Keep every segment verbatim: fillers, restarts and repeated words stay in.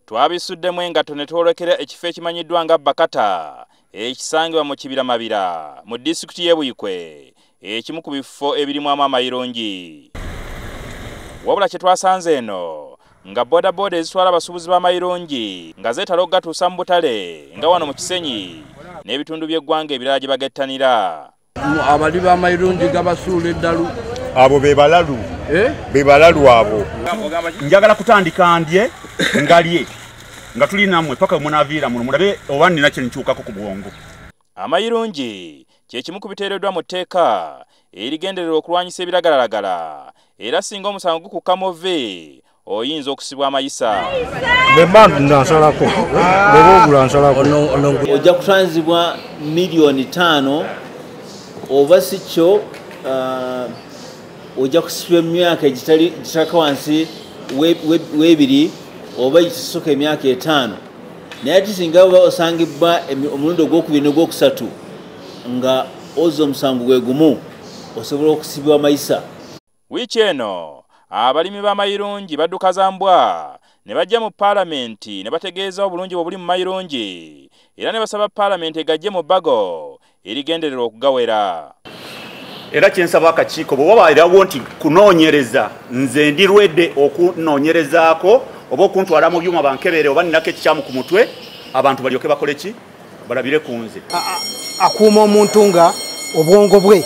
Twabisuddemu engatto ne twolekera ekifo ekimanyiddwa nga Bakata ekisangibwa mu kibira mabira mu disitulikiti y'e Buyikwe ekimu ku bifo ebirimu amayirungi. Wabula kye twasanze eno nga boda boda ezitwala abasuubuzi b'amayirungi nga zeetala okugatuusa mu butale nga wano mu Kisenyi n'ebitundu by'eggwanga ebirala gye bagettanira. Abali b'amayirungi gabasuula eddalu. Abo be balalu. Eh? Be balalu abo. Njagala kutandika ndye ngalye. Nga tuli namwe paka munaviira muno mulabe oba nina kye nkyukako ku bwongo. Amayirungi kye kimu ku biteereddwa mu tteeka erigenderera okulwanyisa ebiragalalagala era singa omusango gukukka mu vve oyinza okusibwa amayisa. Bebandu ndansalako. Bebogula nsalako. Ojja kutanzibwa miliyoni ttaano oba si kyo uh, ojja kusibwa emyaka egitali gitaka wansi w'ebiri oba ekisooka emyaka etaano. Naye ati singa oba osangibwa omulundi ogwokubiri n'ogwokusatu nga ozza omusango gwe gumu osobola okusibwa amayisa. Wiiki eno abalimi b'amayirungi badduka za mbwa ne bajja mu paalamenti ne bategeeza obulungi obuli mu mayirungi era ne basaba paalamenti egajje mu bbago erigenderera okugawera. Era kyensaba akakiiko bwe wabairawo nti kunoonyereza nze ndirwedde okunoonyerezaako oba okuntwala mu byuma bankebere oba ninako ekikyamu ku mutwe abantu balyoke bakole ki balabire ku nze. Akuuma omuntu nga obwongo bwe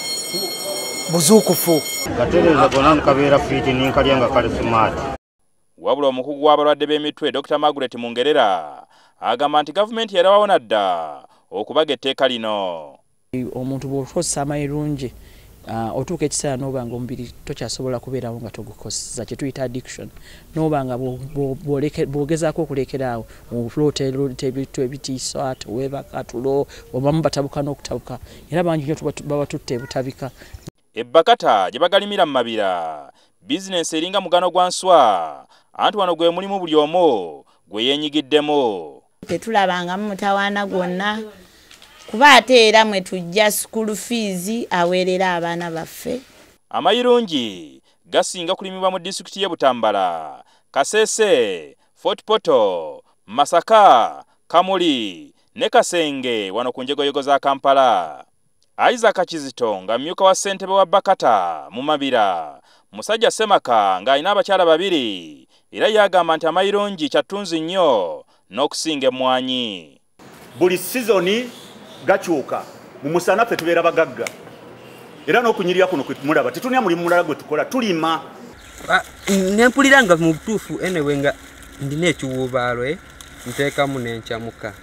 buzuukufu. Katereza gonna nkabeera fiiti ninkalya nga kali smart. Wabula omukugu w'abalwadde b'emitwe Doctor Margaret Mungerera agamba nti gavumenti yarabawo nadda okubaga etteeka lino. Omuntu bw'okozesa amayirungi uh, otuuka ekiseera n'oba nga omubiri tokyasobola kubeerawo nga togukozesa kye tuyita addiction n'oba nga bw'ogezaako okulekeraawo ofuloota ebintu ebitiisa teweebaka tulo obamu batabuka n'okutabuka era bangi nnyo baba tutta ebutabika. Ebbakata gye bagalimira mu mabira bizinensi eringa mugano gwa nswa anti wano gwe mulimu buli omu gwe yeenyigiddemu. Tetulabangamu mutawaana gwonna kuba ate era mwe tujja school fees aweerera abaana baffe. Amayirungi gasinga kulimibwa mu disitulikiti y'e Butambala, Kasese, Fort Poto, Masaka, Kamuli ne Kasenge wano ku njegoyego za Kampala. Isaac Kizito nga myuka wa ssentebe wa Bakata mu mabira musajja Semaka ng'alina abakyala babiri era yagamba nti amayirungi kyattunzi nnyo n'okusinga emmwanyi. Buli sizoni gakyuka mu musana ffe tubeera bagagga era n'okunyirira kuno kwe tumulaba tetunya mulimu mulala gwe tukola tulima. Nempulira nga mu butuufu enewe nga ndina ekiwuubaalo eh nteekamu n'enkyamuka.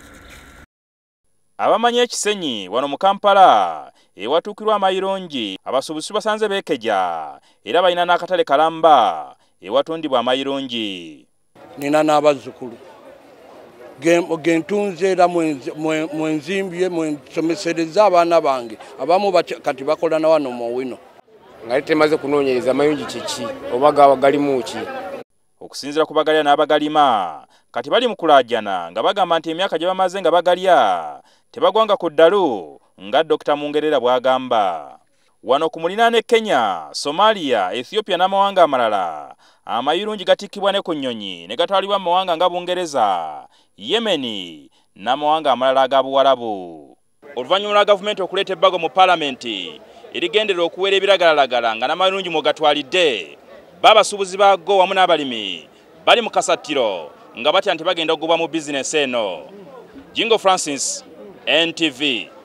Abamanyi ekisenyi wano mu Kampala ewatuukirwa amayirungi abasuubuzi basanze beekeja era balina n'akatale kalamba ewatundibwa amayirungi. Nina n'abazzukulu gentunze era mwenzimbye mwensomesereza abaana bange abamu kati bakola na wano mu wino. Nga temaze kunoonyereza amayungi kiki oba galimu ki. Okusinziira ku bagalya n'abagalima kati bali mu kulaajana nga bagamba nti emyaka gye bamaze nga bagalya tebagwanga ku ddalu nga Doctor Mungerera bw'agamba. Wano ku muliraane Kenya, Somalia, Ethiopia n'amawanga amalala amayirungi gatikkibwa ne ku nnyonyi ne gatwalibwa mu mawanga nga Bungereza, Yemeni n'amawanga amalala aga Buwarabu. Oluvannyuma lwa gavumenti okuleeta ebbago mu paalamenti erigenderera okuweera ebiragalalagala nga n'amayirungi mwe gatwalidde babasuubuzi baago wamu n'abalimi bali mu kasattiro nga batya nti bagenda okugobwa mu bizinensi eno. Jingo Francis, N T V.